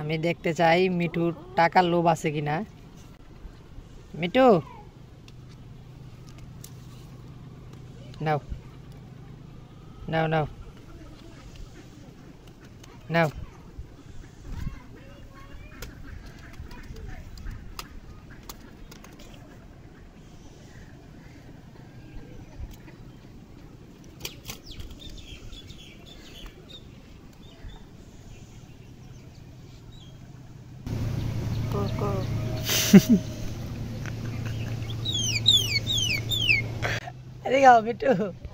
আমি দেখতে চাই মিঠুর টাকার লোভ আছে কিনা। মিঠু নাও নাও নাও নাও। এদিকে আও মিঠু।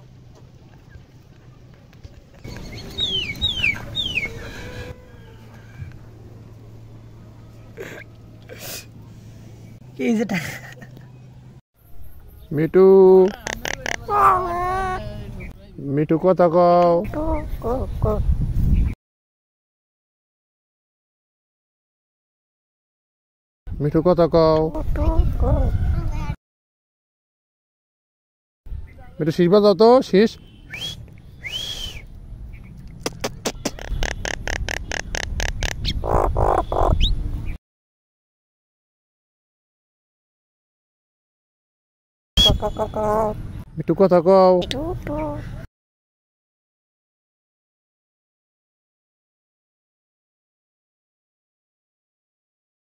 কি যেটা মিঠু মিঠু কথা কও। মিঠু কথা কও। মিঠু শীষ বাজাও তো, শীষ। মিঠু কথা কও।